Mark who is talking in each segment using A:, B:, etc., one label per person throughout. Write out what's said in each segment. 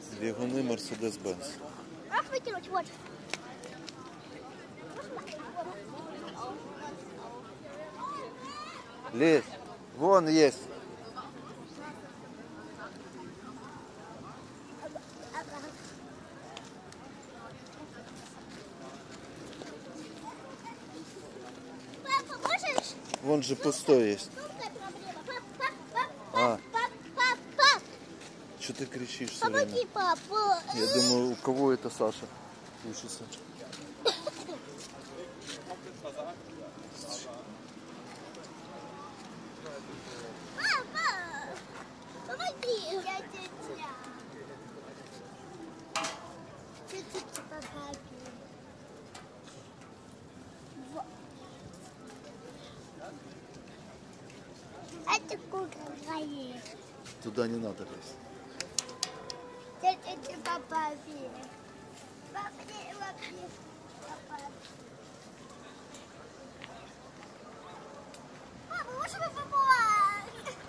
A: Двигуны Mercedes-Benz.
B: Как выкинуть? Вот.
A: Лезь. Вон есть.
B: Папа, можешь?
A: Вон же пустой есть. А.
B: Папа,
A: Что ты кричишь все время?
B: помоги, папа.
A: Я думаю, у кого это Саша учится?
B: Папа, помоги. Я тетя. Тетя, помоги. Это кукла моя.
A: Туда не надо лезть.
B: Тетя, папа, папа, папа. Папа, можешь мне помочь?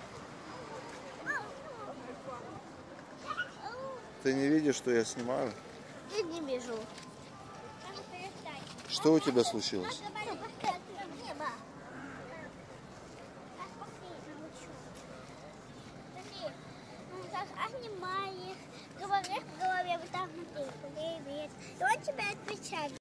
A: Ты не видишь, что я снимаю?
B: Я не вижу.
A: Что у тебя случилось?
B: Говоришь в голове, вот так, привет. И он тебя отвечает.